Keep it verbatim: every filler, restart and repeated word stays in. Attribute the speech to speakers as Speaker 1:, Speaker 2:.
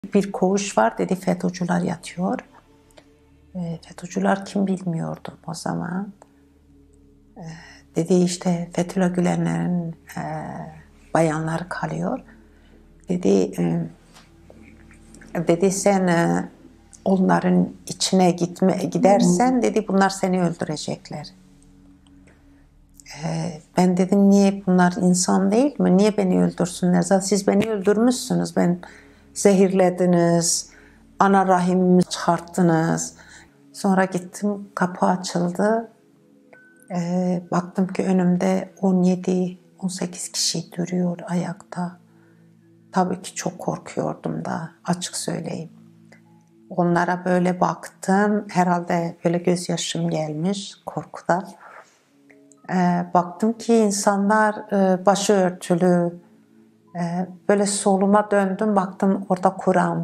Speaker 1: Bir koğuş var dedi, FETÖ'cüler yatıyor. E, FETÖ'cüler kim bilmiyordum o zaman. E, dedi işte Fethullah Gülenlerin e, bayanları kalıyor. Dedi e, dedi sen e, onların içine gitme gidersen dedi bunlar seni öldürecekler. E, ben dedim niye, bunlar insan değil mi? Niye beni öldürsünler? Zaten siz beni öldürmüşsünüz. Ben zehirlediniz. Ana rahimimi çıkarttınız. Sonra gittim, kapı açıldı. E, baktım ki önümde on yedi on sekiz kişi duruyor ayakta. Tabii ki çok korkuyordum da, açık söyleyeyim. Onlara böyle baktım. Herhalde böyle gözyaşım gelmiş korkudan. E, baktım ki insanlar e, başı örtülü. E, böyle soluma döndüm, baktım orada Kur'an.